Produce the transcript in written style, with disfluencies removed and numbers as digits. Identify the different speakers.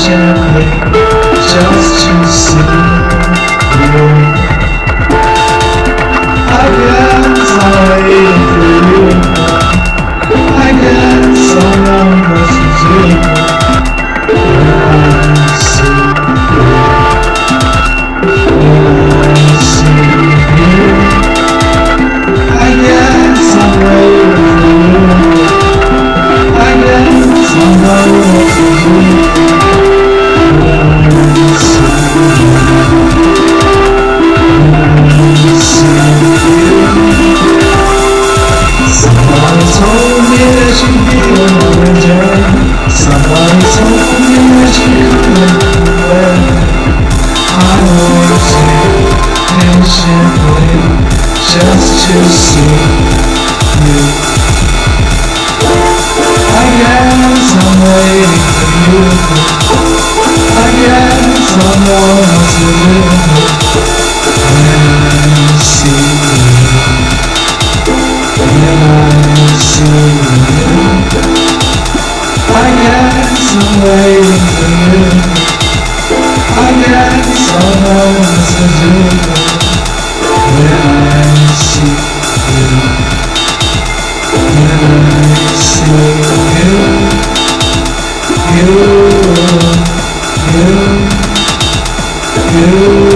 Speaker 1: patiently just to see you. I guess I'm waiting for you. I guess I know what to do when I see you. When I see you, I guess I'm waiting for you. I guess I know what to do when I see you. Somebody told me that you'd be another day. Somebody told me that you couldn't away. I waited patiently just to see you. I guess I'm waiting for you. I guess I know what to do when I see you. When I see you, I guess I'm waiting for you. I guess I know what to do when I see you. When I see you, you.